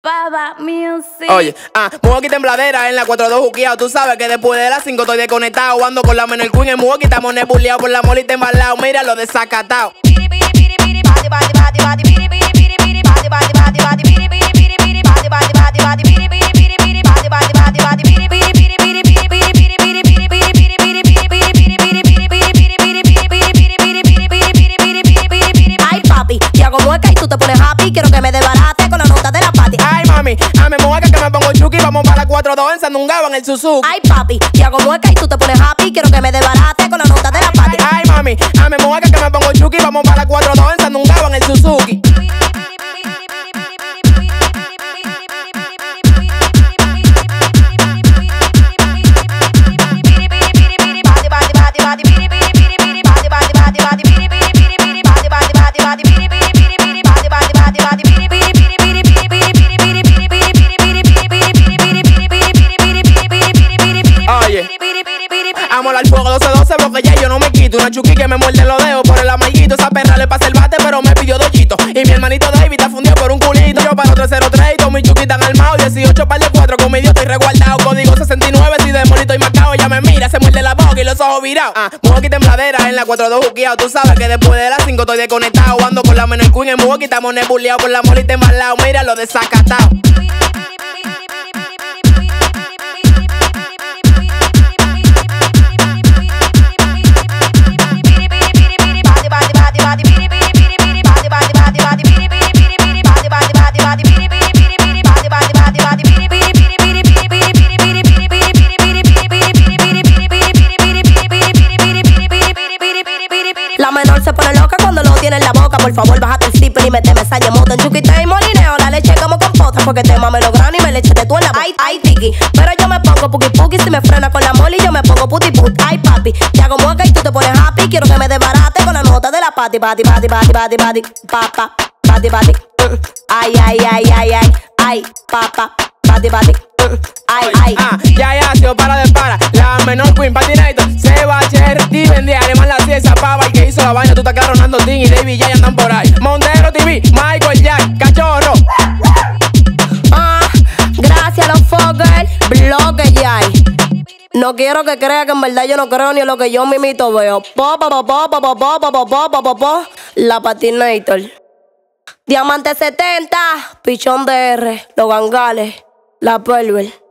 Baba Music. Oye, Muoki tembladera en la 4-2 juqueado. Tú sabes que después de las 5 estoy desconectado. Ando con la mano el Queen en Muoki, estamos nebuleados por la molita embalado. Mira lo desacatado. Ay papi, te hago mueca y tú te pones happy. Quiero que me desbarate con la nota de la pati. Ay mami, me mueca que me pongo chuki. Vamos para la 4-2 en Sandungaba en el Suzuki. Ay papi, te hago mueca y tú te pones happy. Quiero que me desbarate con la nota de la pati. Ay mami, me mueca que me pongo chuki. Vamos para la 4-2 en Sandungaba en el Suzuki. Amor al fuego 12-12, bloque ya yo no me quito. Una chuki que me muerde los dedos por el amarguito. Esa perra le pasa el bate, pero me pidió dollito. Y mi hermanito David está fundido por un culito. Yo paro 303 y todos mis chuki están armados. 18 par de 4 con mi Dios estoy resguardado. Código 69, si de molito y macao. Ella me mira, se muerde la boca y los ojos virados. Muoki tembladera en la 4-2 juqueado. Tú sabes que después de las 5 estoy desconectado. Ando con la mano el Queen en Muoki, estamos nebuleados por la molita embalado. Mira lo desacatado. La menor se pone loca cuando lo tiene en la boca. Por favor, bájate el zipper y méteme esa yemota en chuquita y molineo. La leche como compota, porque te mame lo grano y me le echaste tú en la boca. Ay, tiki, pero yo me pongo puki puki. Si me frena con la moli, yo me pongo puti put. Ay, papi, te hago mueca y tú te pones happy. Quiero que me desbarate con la nota de la pati. Pati, pati, pati, pati, pati, papa, pati, pati. Ay, ay, ay, ay, ay, ay, papa, pati, pati. Ay, ay. Ya, tío, para de para. La menor Queen, patinator, Seba, Cher, Steven, además la ciencia, pava. El que hizo la vaina, tú estás claro, Nando, Dean y David ya andan por ahí. Montero TV, Michael Jack, Cachorro. Gracias a los fuckers, bloque ya hay. No quiero que crea que en verdad yo no creo ni en lo que yo mimito veo. La patinator. Diamante 70, Pichón DR, los gangales, la Perver.